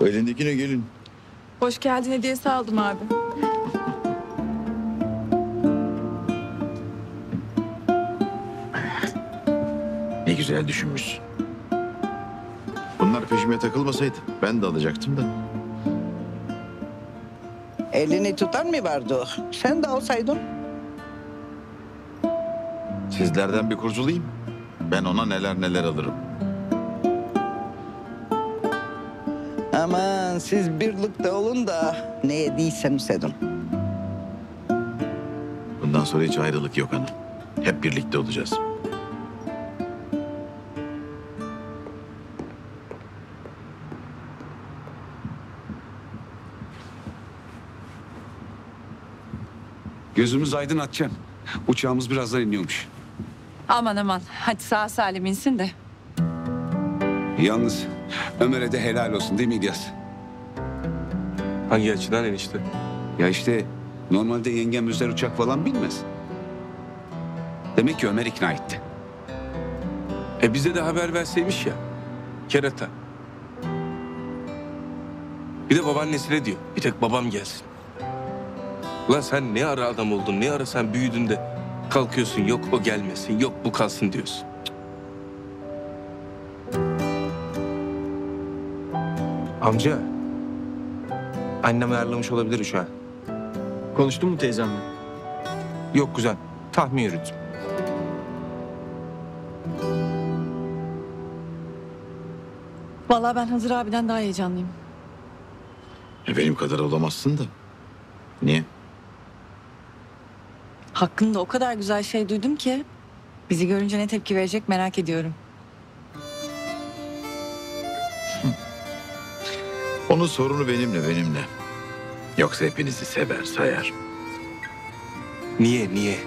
Elindekine gelin. Hoş geldin hediyesi aldım abi. Ne güzel düşünmüşsün. Bunlar peşime takılmasaydı ben de alacaktım da. Elini tutan mı vardı? Sen de alsaydın. Sizlerden bir kurtulayım. Ben ona neler neler alırım. Aman siz birlikte olun da ne yediyseniz edin. Bundan sonra hiç ayrılık yok ana. Hep birlikte olacağız. Gözümüz aydın Atcan. Uçağımız birazdan iniyormuş. Aman aman hadi sağ salim insin de. Yalnız Ömer'e de helal olsun değil mi İlyas? Hangi açıdan enişte? Ya işte normalde yengem özel uçak falan bilmez. Demek ki Ömer ikna etti. Bize de haber verseymiş ya. Kerata. Bir de babaannesine diyor. Bir tek babam gelsin. Ulan sen ne ara adam oldun, ne ara sen büyüdün de kalkıyorsun yok o gelmesin, yok bu kalsın diyorsun. Amca, annem ayarlamış olabilir uçağı. Konuştun mu teyzemle? Yok kuzen, tahmin yürüttüm. Vallahi ben Hızır abiden daha heyecanlıyım. Benim kadar olamazsın da. Niye? Hakkında o kadar güzel şey duydum ki bizi görünce ne tepki verecek merak ediyorum. Onun sorunu benimle. Yoksa hepinizi sever, sayar. Niye?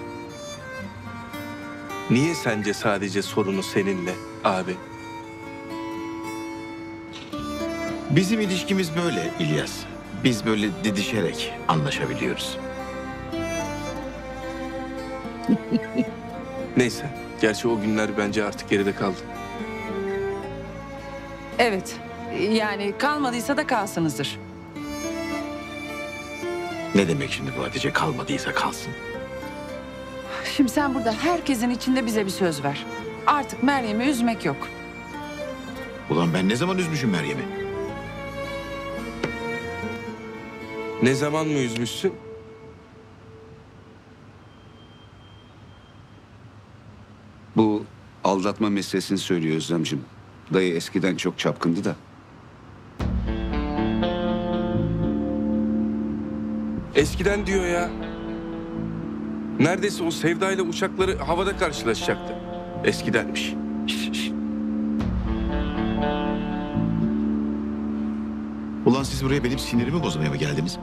Niye sence sadece sorunu seninle abi? Bizim ilişkimiz böyle İlyas. Biz böyle didişerek anlaşabiliyoruz. Neyse, gerçi o günler bence artık geride kaldı. Evet yani kalmadıysa da kalsınızdır. Ne demek şimdi bu Hatice? Kalmadıysa kalsın. Şimdi sen burada herkesin içinde bize bir söz ver. Artık Meryem'i üzmek yok. Ulan ben ne zaman üzmüşüm Meryem'i? Ne zaman mı üzmüşsün? Bu aldatma meselesini söylüyor Özlemciğim. Dayı eskiden çok çapkındı da. Eskiden diyor ya. Neredeyse o Sevda ile uçakları havada karşılaşacaktı. Eskidenmiş. Ulan siz buraya benim sinirimi bozmaya mı geldiniz?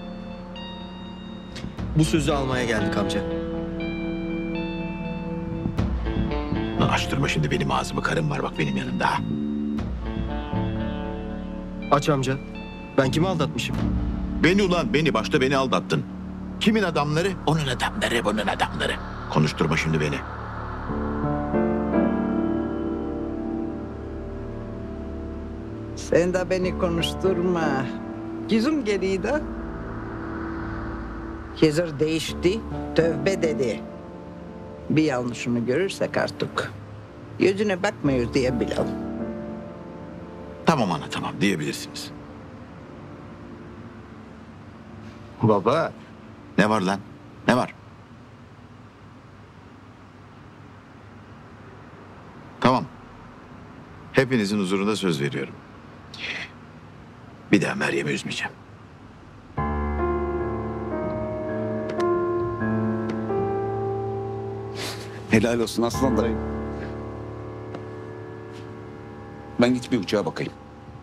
Bu sözü almaya geldik amca. Lan açtırma şimdi benim ağzımı. Karım var bak benim yanımda. Ha. Aç amca. Ben kimi aldatmışım? Beni ulan beni. Başta beni aldattın. Kimin adamları? Onun adamları, bunun adamları. Konuşturma şimdi beni. Sen de beni konuşturma. Yüzüm geriydi. Hızır değişti, tövbe dedi. Bir yanlışını görürsek artık yüzüne bakmıyoruz diye bilelim. Tamam ana tamam diyebilirsiniz. Baba. Ne var lan? Ne var? Tamam. Hepinizin huzurunda söz veriyorum. Bir daha Meryem'i üzmeyeceğim. Helal olsun aslan dayı. Ben git bir uçağa bakayım.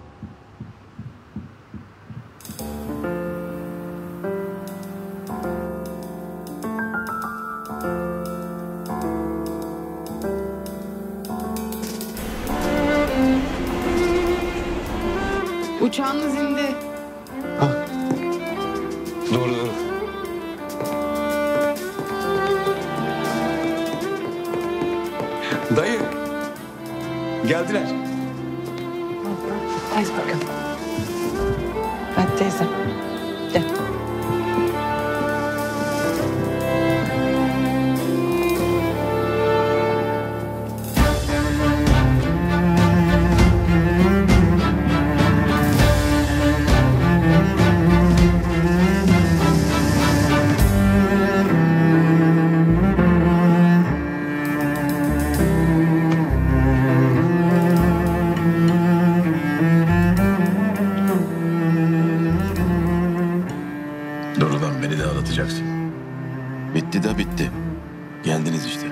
Uçağınız indi. Doğru. Dayı. Geldiler. Hadi bakalım. teyze. Gel. Doğrudan beni de ağlatacaksın. Bitti de bitti. Geldiniz işte.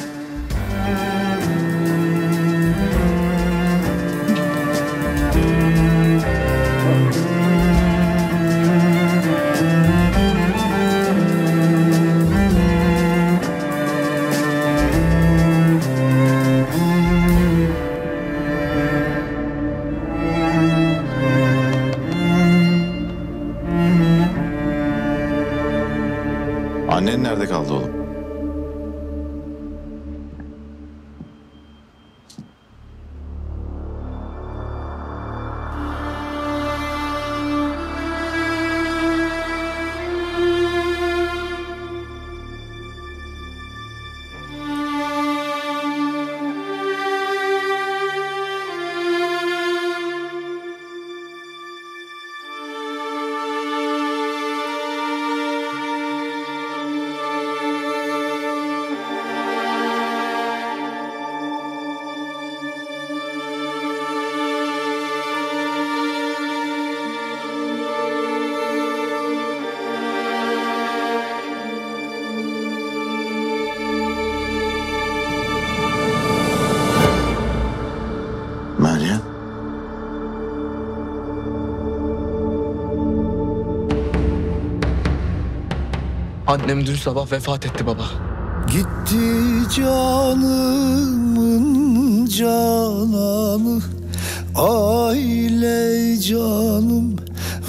Annen nerede kaldı oğlum? Meryem. Annem dün sabah vefat etti baba. Gitti canımın cananı, aile canım,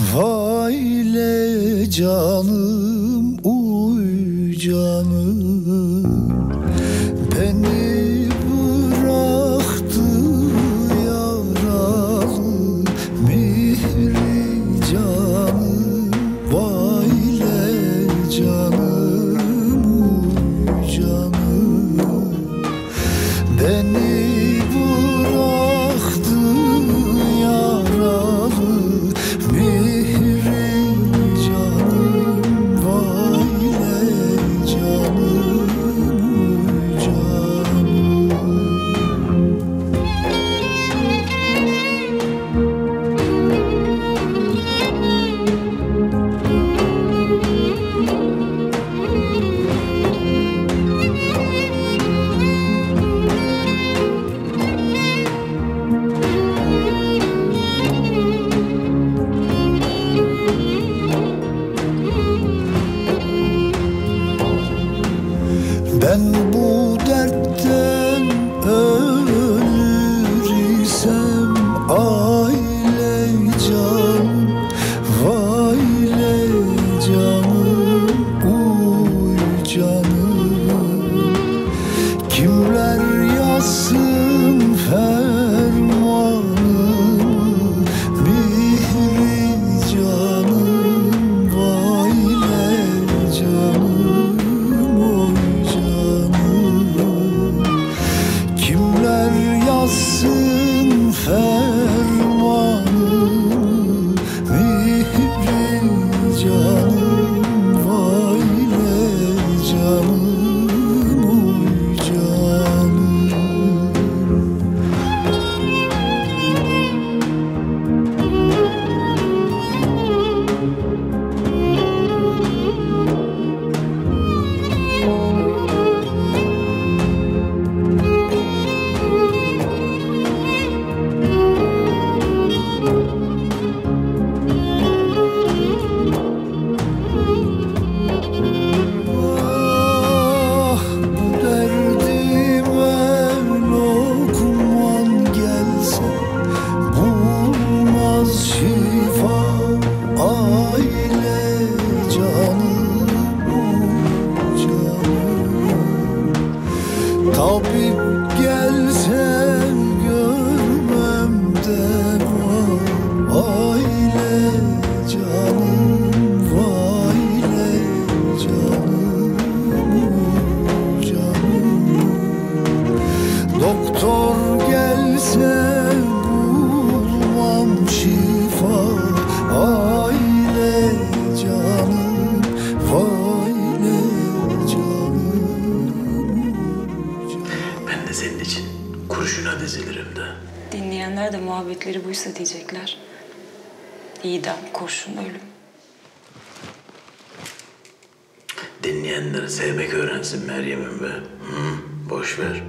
vaile canım, uy canım. Beni bıraktı yaralı, mihri canım, vaile canım, uy canım. Beni bıraktı yaralı, mihri canım, vaile canım, uy canım. Ben bu dertten ölür isem, aile canım, vaile canım, uy canım. Kimler yazsın fermanımı, mihri canım, vaile canım, oy canım. Kimler yazsın fermanımı, mihri canım, vaile canım, oy canım. Ah, bu derdime lokman gelse, bulmaz şifa, aile canım, uy canım. Tabip gelse görmem deva, aile canım. muhabbetleri buysa diyecekler. İdam, kurşun, ölüm. Dinleyenleri sevmek öğrensin Meryem'im be. Boş ver.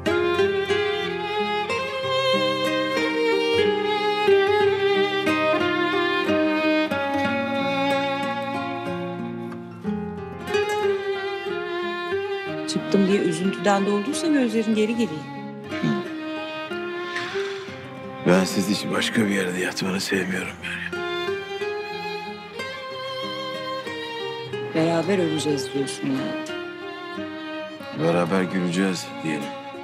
Çıktım diye üzüntüden dolduysa gözlerin geri geliyor. Ben siz hiç başka bir yerde yatmanı sevmiyorum Meryem. Beraber öleceğiz diyorsun yani. Beraber güleceğiz diyelim.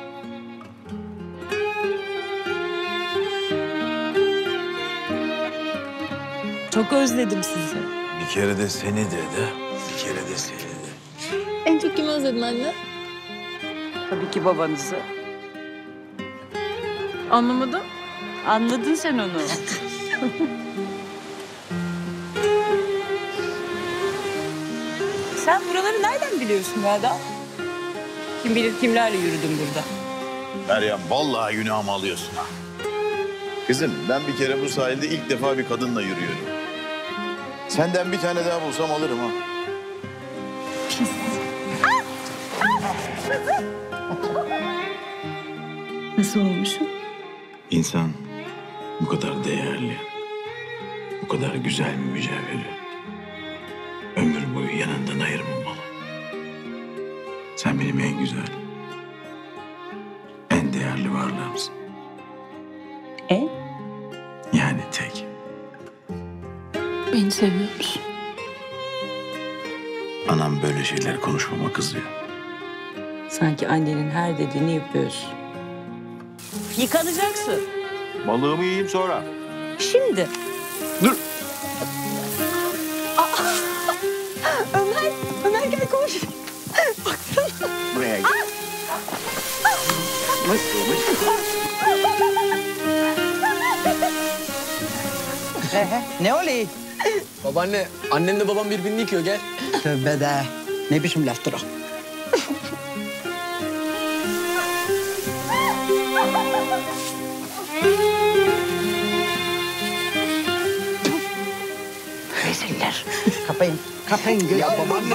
Çok özledim sizi. Bir kere de seni dedi, bir kere de seni de. En çok kimi özledin anne? Tabii ki babanızı. Anlamadım. Anladın sen onu. Sen buraları nereden biliyorsun Veda? Kim bilir kimlerle yürüdün burada. Meryem vallahi günahımı alıyorsun ha. Kızım ben bir kere bu sahilde ilk defa bir kadınla yürüyorum. Senden bir tane daha bulsam alırım ha. Nasıl olmuşum? İnsan bu kadar değerli, bu kadar güzel bir mücevheri ömür boyu yanından ayırmamalı. Sen benim en güzel, en değerli varlığımsın. En? Yani tek. Beni seviyor musun? Anam böyle şeyler konuşmama kızıyor. Sanki annenin her dediğini yapıyorsun. Yıkanacaksın. Balığımı yiyeyim sonra. Şimdi. Dur. Ömer gel koş. Buraya gel. Ne oluyor? Babaanne, annenle babam birbirini yıkıyor gel. Tövbe de. Ne biçim laftır o? Reziller. Kapayın. Kapayın. Ya babaanne.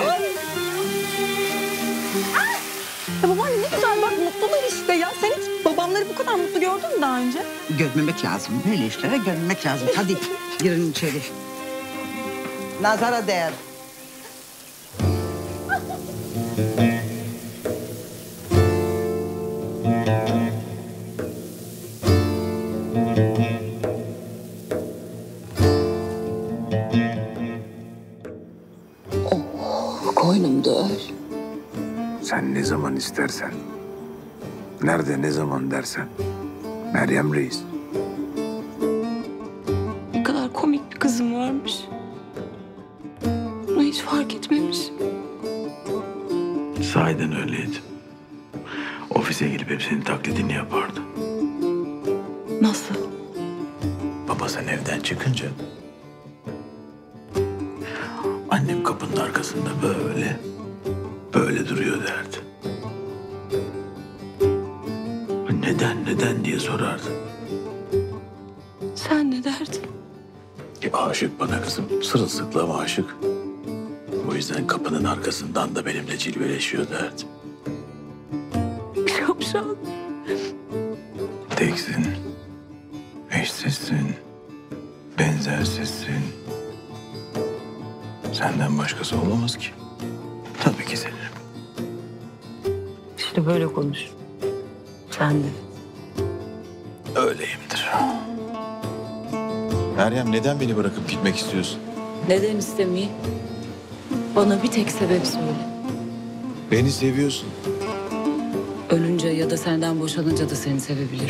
Ya babaanne ne güzel bak mutlular işte ya. Sen hiç babamları bu kadar mutlu gördün mü daha önce? Görmemek lazım. Böyle işlere görmemek lazım. Hadi girin içeri. Nazara değer. Koynumda öl. Sen ne zaman istersen, nerede ne zaman dersen. Meryem Reis. Ne kadar komik bir kızım varmış. Bunu hiç fark etmemişim. Sahiden öyleydi. Ofise gelip hep senin taklidini yapardı. Nasıl? Baba sen evden çıkınca... Annem kapının arkasında böyle duruyor derdi. Neden diye sorardı. Sen ne derdin? Aşık bana kızım, sırılsıklam aşık. O yüzden kapının arkasından da benimle cilveleşiyor derdi. Şapşal. Teksin, eşsizsin, benzersizsin. Senden başkası olamaz ki. Tabii ki senin. İşte böyle konuş. Sen de. Öyleyimdir. Meryem neden beni bırakıp gitmek istiyorsun? Neden istemeyeyim? Bana bir tek sebep söyle. Beni seviyorsun. Ölünce ya da senden boşanınca da seni sevebilirim.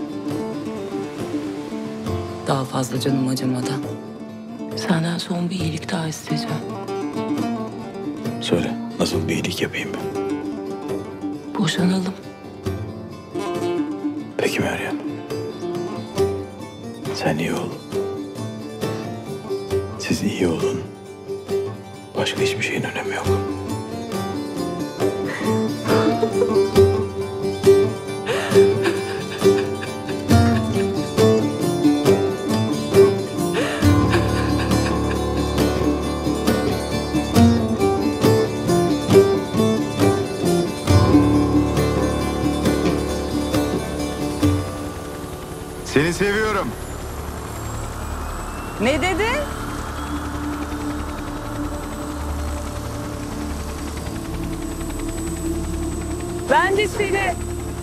Daha fazla canım acımadan. Senden son bir iyilik daha isteyeceğim. Söyle, nasıl bir iyilik yapayım ben? Boşanalım. Peki Meryem. Sen iyi ol. Siz iyi olun. Başka hiçbir şeyin önemi yok. Ne dedin? Ben de seni...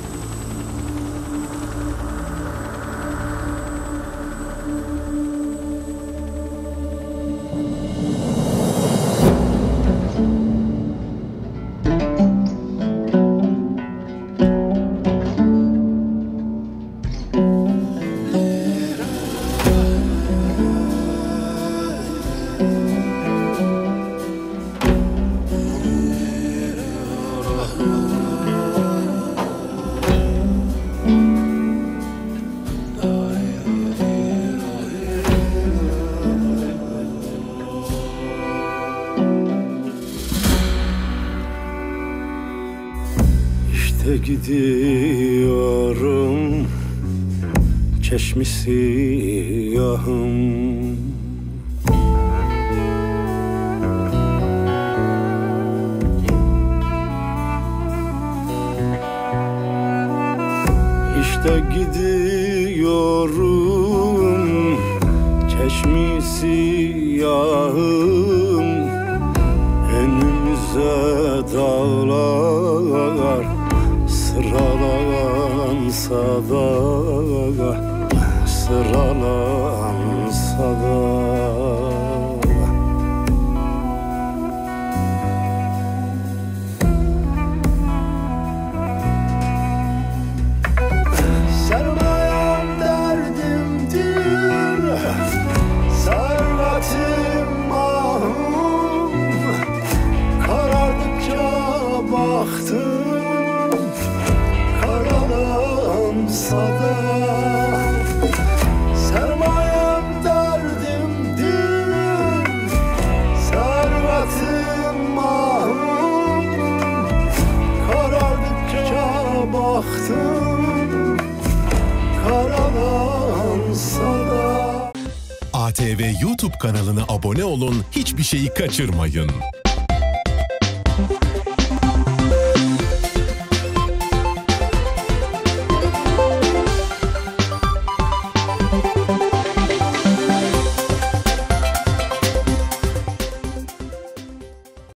İşte gidiyorum çeşmi siyahım. İşte gidiyorum çeşmi siyahım. Önümüze dağlar sıralansa da, sıralansa da. Sermayem derdimdir, servetim ahım. Karardıkça baktım, karalansa da. Sermayem derdimdir, servetim ahım. Karardıkça baktım, karalansa da. ATV YouTube kanalına abone olun, hiçbir şeyi kaçırmayın.